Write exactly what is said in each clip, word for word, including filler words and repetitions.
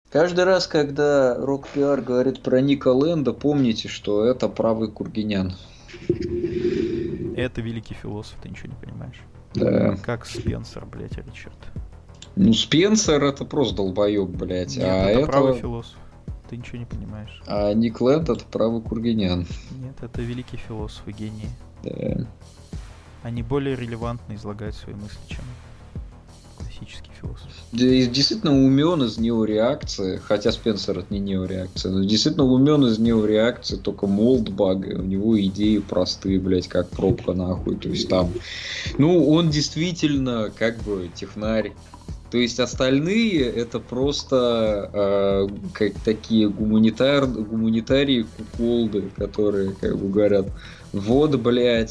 Каждый раз, когда Рок-Пиар говорит про Ника Лэнда, помните, что это правый Кургинян. Это великий философ, ты ничего не понимаешь. Да. Как Спенсер, блядь, Ричард. Ну, Спенсер это просто долбоеб, блядь. Нет, А это правый это... философ. Ты ничего не понимаешь. А Ник Лэнд это правый Кургинян. Нет, это великий философ и гении. Да. Они более релевантно излагают свои мысли, чем классический философ. Действительно умен из неореакции, хотя Спенсер это не неореакция, но действительно умен из неореакции, только Молдбаг, у него идеи простые, блять, как пробка нахуй, то есть там, ну, он действительно как бы технарь. То есть остальные это просто э, как такие гуманитар, гуманитарии куколды, которые как бы говорят, вот, блядь,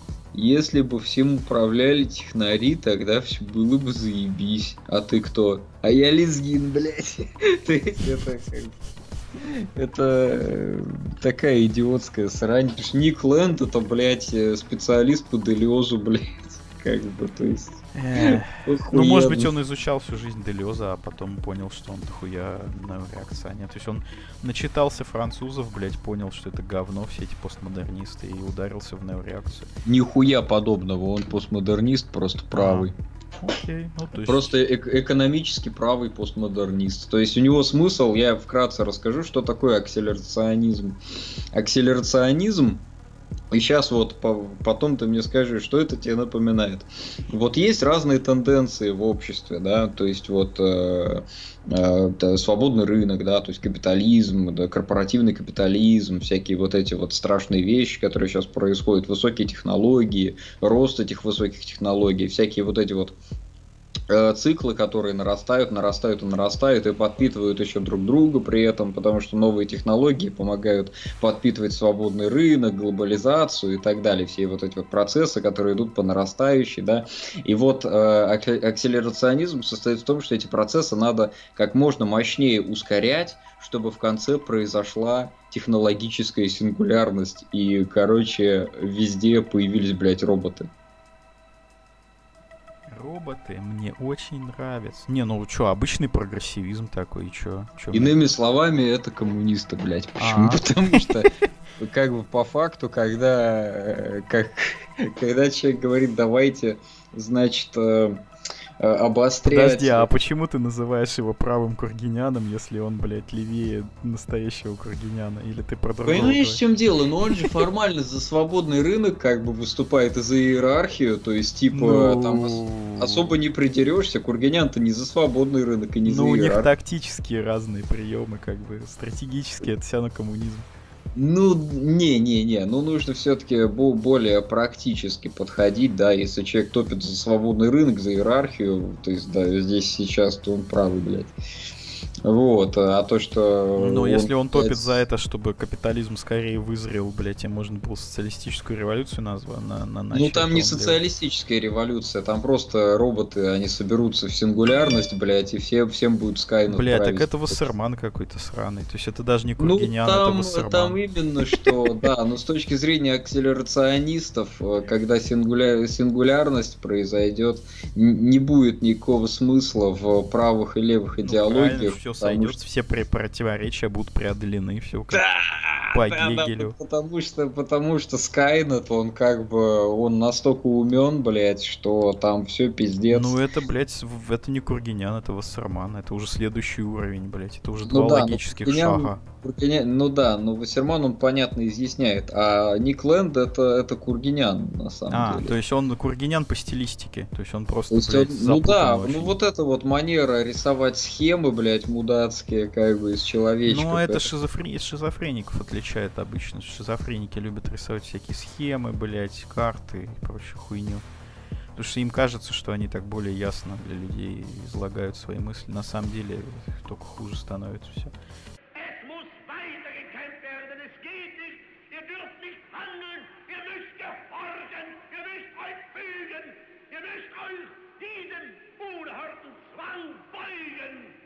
если бы всем управляли технари, тогда все было бы заебись. А ты кто? А я лезгин, блядь. То есть это как бы... Это э, такая идиотская срань. Потому что Ник Лэнд это, блядь, э, специалист по Делиозу, блядь. Как бы, то есть... Эх. Ну, может быть, Охуенно. он изучал всю жизнь Делеза, а потом понял, что он дохуя реакция нет. То есть он начитался французов, блядь, понял, что это говно, все эти постмодернисты, и ударился в неореакцию. Нихуя подобного. Он постмодернист, просто Ага. правый. Окей, ну то есть... Просто эк- экономически правый постмодернист. То есть у него смысл, я вкратце расскажу, что такое акселерационизм. Акселерационизм, и сейчас вот по- потом ты мне скажешь, что это тебе напоминает. Вот есть разные тенденции в обществе, да, то есть вот э, э, да, свободный рынок, да, то есть капитализм, да, корпоративный капитализм, всякие вот эти вот страшные вещи, которые сейчас происходят, высокие технологии, рост этих высоких технологий, всякие вот эти вот э, циклы, которые нарастают, нарастают и нарастают, и подпитывают еще друг друга при этом, потому что новые технологии помогают подпитывать свободный рынок, глобализацию и так далее, все вот эти вот процессы, которые идут по нарастающей, да, и вот э, акселерационизм состоит в том, что эти процессы надо как можно мощнее ускорять, чтобы в конце произошла технологическая сингулярность, и, короче, везде появились, блядь, роботы. Роботы мне очень нравятся. Не, ну чё, обычный прогрессивизм такой, и чё? Чё мне... Иными словами, это коммунисты, блядь. Почему? А, Потому что, как бы по факту, когда, э, как, когда человек говорит, давайте, значит, э, э, подожди, обострять. а почему ты называешь его правым кургиняном, если он, блядь, левее настоящего кургиняна? Или ты про другого Понимаешь, в говоришь? чем дело? Но он же формально за свободный рынок как бы выступает и за иерархию, то есть, типа, там ос- особо Ну... не придерешься. Курганян-то не за свободный рынок и не за Ну, у них иерархию. тактические разные приемы, как бы, стратегические, это все на коммунизм. Ну, не-не-не, ну нужно все-таки более практически подходить, да, если человек топит за свободный рынок, за иерархию, то есть, да, здесь сейчас, то он правый, блядь. Вот, а то, что Но он, если он топит за блядь, это, чтобы капитализм скорее вызрел, блядь, и можно было социалистическую революцию назва, на, на, ну начать, там то не он левый. социалистическая революция, там просто роботы, они соберутся в сингулярность, блядь, и все, всем будет Скайнет Бля, так править. это Вассерман какой-то сраный. То есть это даже не Ну, Кургинян, это там, там Вассерман. именно что, да, но с точки зрения акселерационистов, э, когда сингуля... сингулярность произойдет, н- не будет никакого смысла в правых и левых Ну правильно, идеологиях, все потому сойдется, что... все при- противоречия будут преодолены, все как Да, по да, да, Гегелю. потому что, потому что Скайнет, он как бы, он настолько умен, блядь, что там все пиздец. Ну это, блядь, в- это не Кургинян, это Вассерман, это уже следующий уровень, блядь, это уже Ну два да, но логических Куркинян, шага. Куркинян- ну да, но Вассерман, он понятно изъясняет, а Ник Лэнд это, это Кургинян на самом А, то деле. есть он Кургинян по стилистике, то есть он То просто, есть он, блядь, ну запутан да, ну очень. вот эта вот манера рисовать схемы, блядь, мудацкие, как бы из Но человечков, это это... шизофре... шизофреников отличает обычно. Шизофреники любят рисовать всякие схемы, блядь, карты и прочую хуйню. Потому что им кажется, что они так более ясно для людей излагают свои мысли. На самом деле только хуже становится все. Es muss weitergekämpft werden. Es geht nicht. Ihr dürft nicht handeln. Ihr müsst gehorchen. Ihr müsst euch fügen. Ihr müsst euch diesem unerhörten Zwang beugen.